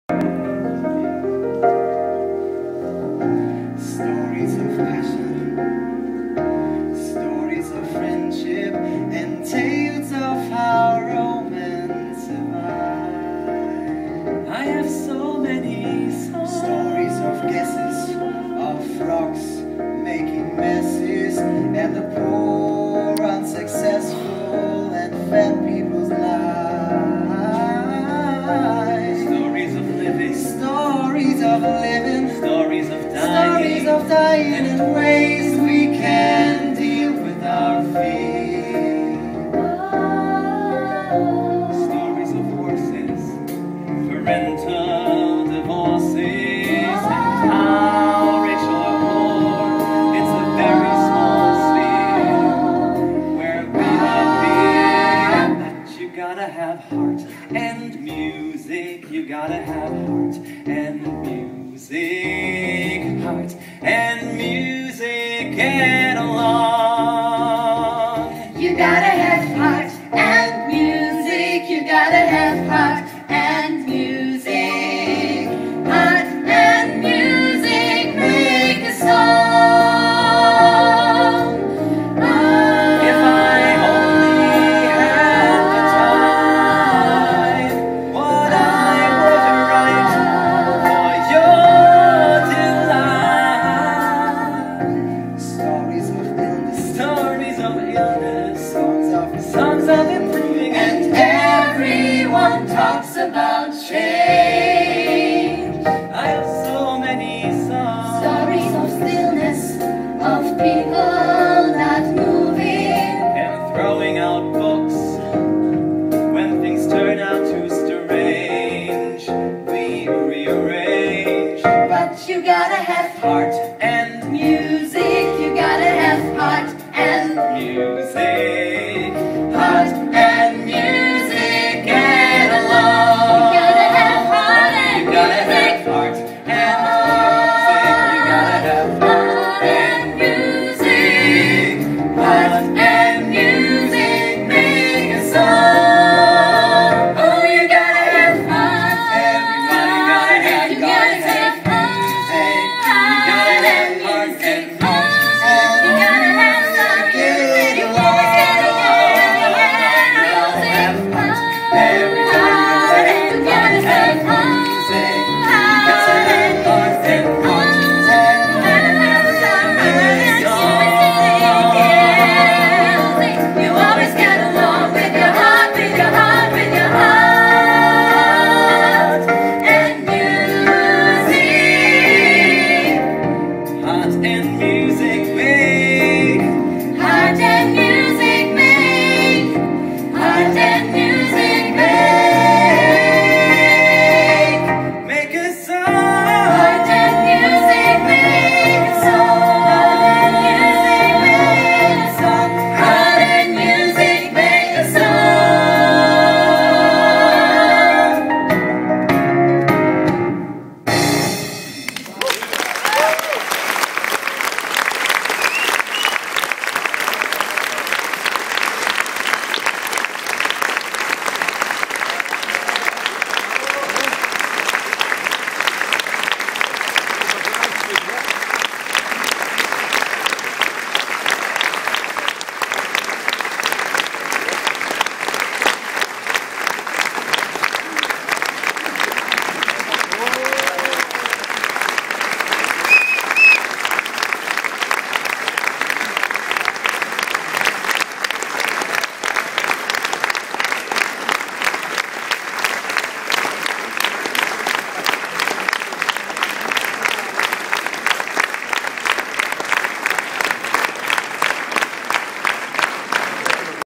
Stories of passion, stories of friendship, and tales of how romance survived. I have so many songs. Stories of guesses, of frogs making messes, and the poor, unsuccessful, and fat people's lives. Stories of living. Stories of living. Stories of dying. Stories of dying in ways we can deal with our fear. Stories of horses, parental divorces, and how Rachel O'Moore, it's a very small sphere where we might be. But you gotta have heart and music. You gotta have heart and music. Heart and music get along. You gotta have heart and music. You gotta have heart and music. Heart and music make a song. If I only had the time, what I would write for your delight. Stories of illness, Stories of illness, songs of improving, And everyone talks about change. I have so many songs. Stories of stillness, of people not moving. And throwing out books when things turn out too strange. We rearrange. But you gotta have Heart